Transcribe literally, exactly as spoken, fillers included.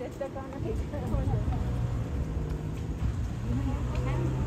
絶対買わなきゃいけないもんだよ。